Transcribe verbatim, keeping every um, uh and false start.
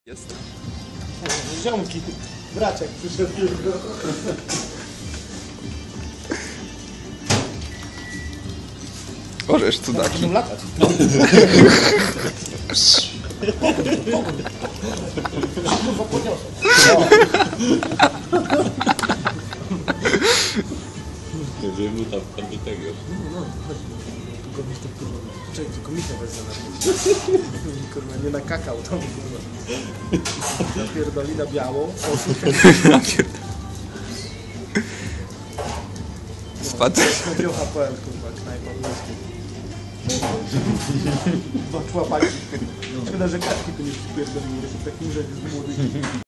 Jest. Ziomki, braciak przyszedł tylko. Orzesz, cudaki. Będą latać. Kurwa podniosą. Żeby mu tam tam do tego. No, chodź. Tylko mi to kurwa. Czekaj, tylko mi to wezmę na mnie. Kurwa, nie nakakał tam kurwa. Napierdoli na białą. Spadł. Chodził H P L, kurwa, knajpa włoski. Dwa człapaki. Szkoda, że kaczki tu nie przypierdoliły, że takim rzeczy z młodych.